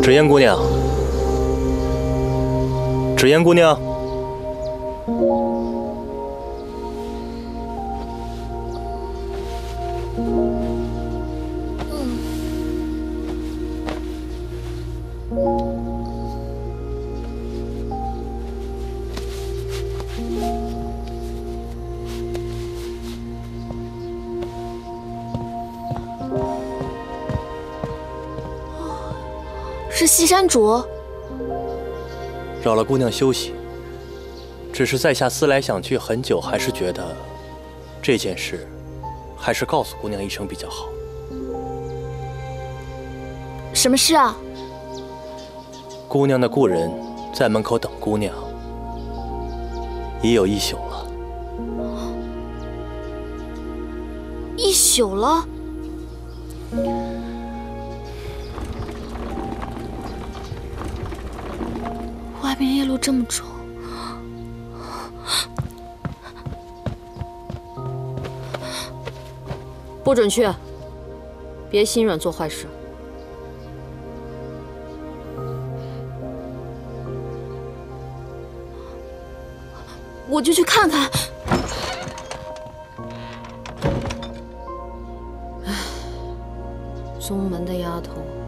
芷嫣姑娘，芷嫣姑娘。 是西山主， 扰了姑娘休息。只是在下思来想去很久，还是觉得这件事还是告诉姑娘一声比较好。 什么事啊？ 姑娘的故人在门口等姑娘，已有1宿了。 1宿了？外边夜路这么重。 不准去！别心软做坏事。 我就去看看。 宗门的丫头。